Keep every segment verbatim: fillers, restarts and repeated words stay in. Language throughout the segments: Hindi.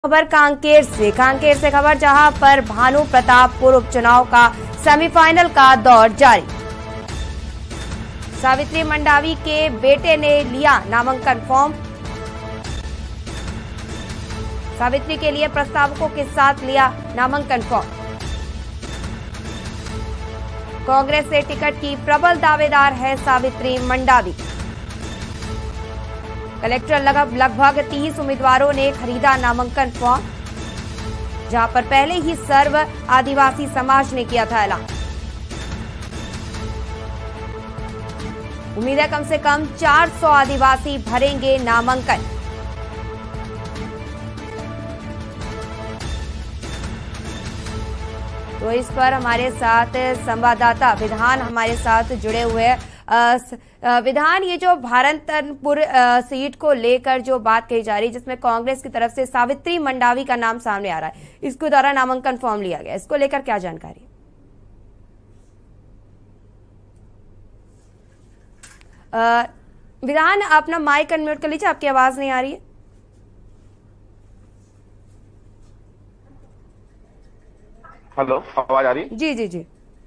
खबर कांकेर से कांकेर से खबर जहां पर भानु प्रतापपुर उपचुनाव का सेमीफाइनल का दौर जारी। सावित्री मंडावी के बेटे ने लिया नामांकन फॉर्म। सावित्री के लिए प्रस्तावकों के साथ लिया नामांकन फॉर्म। कांग्रेस से टिकट की प्रबल दावेदार है सावित्री मंडावी। कलेक्टर लगभग तीस उम्मीदवारों ने खरीदा नामांकन फॉर्म, जहां पर पहले ही सर्व आदिवासी समाज ने किया था ऐलान। उम्मीद है कम से कम चार सौ आदिवासी भरेंगे नामांकन। तो इस पर हमारे साथ संवाददाता विधान हमारे साथ जुड़े हुए हैं। विधान, ये जो भारतपुर सीट को लेकर जो बात कही जा रही है, जिसमें कांग्रेस की तरफ से सावित्री मंडावी का नाम सामने आ रहा है, इसके द्वारा नामांकन फॉर्म लिया गया, इसको लेकर क्या जानकारी? आ, विधान, अपना माइक अनम्यूट कर लीजिए, आपकी आवाज नहीं आ रही है। हेलो, आवाज आ रही है? जी जी जी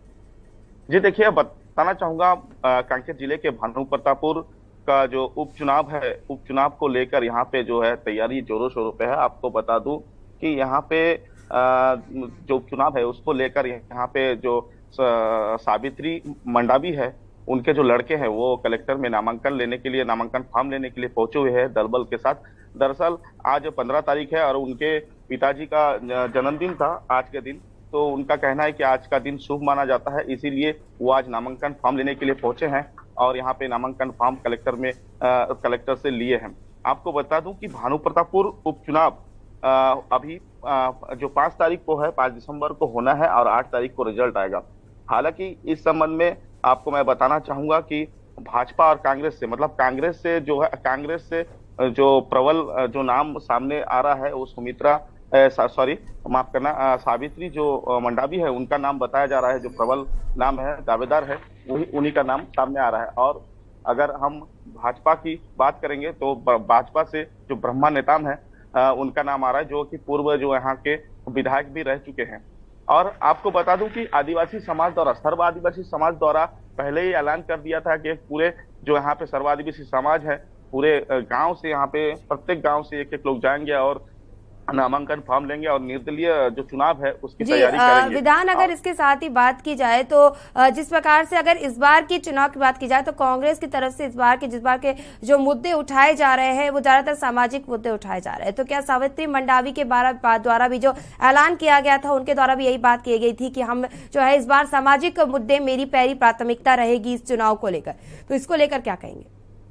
जी देखिए, बताना चाहूंगा कांकेर जिले के भानु प्रतापपुर का जो उपचुनाव है, उपचुनाव को लेकर यहाँ पे जो है तैयारी जोरों शोरों पे है। आपको बता दूं कि यहाँ पे आ, जो उपचुनाव है उसको लेकर यहाँ पे जो सावित्री मंडावी है, उनके जो लड़के हैं वो कलेक्टर में नामांकन लेने के लिए, नामांकन फॉर्म लेने के लिए पहुंचे हुए हैं दलबल के साथ। दरअसल आज पंद्रह तारीख है और उनके पिताजी का जन्मदिन था आज के दिन, तो उनका कहना है कि आज का दिन शुभ माना जाता है, इसीलिए वो आज नामांकन फॉर्म लेने के लिए पहुंचे हैं और यहाँ पे नामांकन फॉर्म कलेक्टर में आ, कलेक्टर से लिए हैं। आपको बता दूं कि भानु प्रतापपुर उपचुनाव आ, अभी आ, जो पांच तारीख को है, पांच दिसंबर को होना है और आठ तारीख को रिजल्ट आएगा। हालांकि इस संबंध में आपको मैं बताना चाहूंगा कि भाजपा और कांग्रेस से, मतलब कांग्रेस से जो है, कांग्रेस से जो प्रबल जो नाम सामने आ रहा है वो सुमित्रा सॉरी माफ करना सावित्री जो मंडावी है, उनका नाम बताया जा रहा है। जो प्रबल नाम है, दावेदार है, वही उन्हीं का नाम सामने आ रहा है। और अगर हम भाजपा की बात करेंगे तो भाजपा से जो ब्रह्मा नेताम है, उनका नाम आ रहा है, जो कि पूर्व जो यहाँ के विधायक भी रह चुके हैं। और आपको बता दूं कि आदिवासी समाज द्वारा, सर्व आदिवासी समाज द्वारा पहले ही ऐलान कर दिया था कि पूरे जो यहाँ पे सर्व आदिवासी समाज है, पूरे गांव से, यहाँ पे प्रत्येक गांव से एक एक लोग जाएंगे और नामांकन फॉर्म लेंगे और निर्दलीय जो चुनाव है उसकी तैयारी करेंगे। विधान, अगर इसके साथ ही बात की जाए तो जिस प्रकार से अगर इस बार की चुनाव की बात की जाए तो कांग्रेस की तरफ से इस बार के जिस बार के जो मुद्दे उठाए जा रहे हैं वो ज्यादातर सामाजिक मुद्दे उठाए जा रहे हैं, तो क्या सावित्री मंडावी के द्वारा भी जो ऐलान किया गया था, उनके द्वारा भी यही बात की गई थी कि हम जो है इस बार सामाजिक मुद्दे मेरी पहली प्राथमिकता रहेगी इस चुनाव को लेकर, तो इसको लेकर क्या कहेंगे?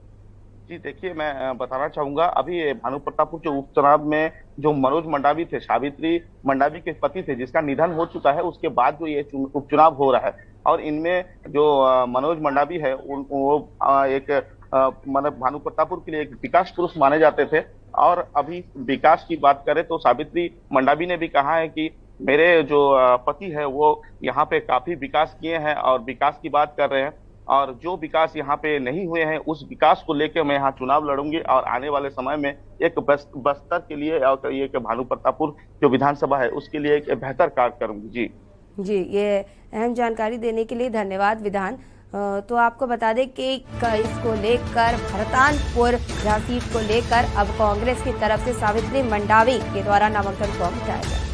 जी देखिए, मैं बताना चाहूंगा, अभी भानु प्रतापपुर जो उपचुनाव में जो मनोज मंडावी थे, सावित्री मंडावी के पति थे, जिसका निधन हो चुका है, उसके बाद जो ये उपचुनाव हो रहा है और इनमें जो मनोज मंडावी है वो एक मतलब भानु प्रतापपुर के लिए एक विकास पुरुष माने जाते थे। और अभी विकास की बात करें तो सावित्री मंडावी ने भी कहा है कि मेरे जो पति है वो यहाँ पे काफी विकास किए हैं और विकास की बात कर रहे हैं, और जो विकास यहाँ पे नहीं हुए हैं उस विकास को लेकर मैं यहाँ चुनाव लड़ूंगी और आने वाले समय में एक बस्तर के लिए और एक भानु प्रतापपुर जो विधानसभा है उसके लिए एक बेहतर कार्य करूंगी। जी जी ये अहम जानकारी देने के लिए धन्यवाद विधान। तो आपको बता दें कि इसको लेकर भरतानपुर सीट को लेकर अब कांग्रेस की तरफ से सावित्री मंडावी के द्वारा नामांकन फॉर्म उठाया गया।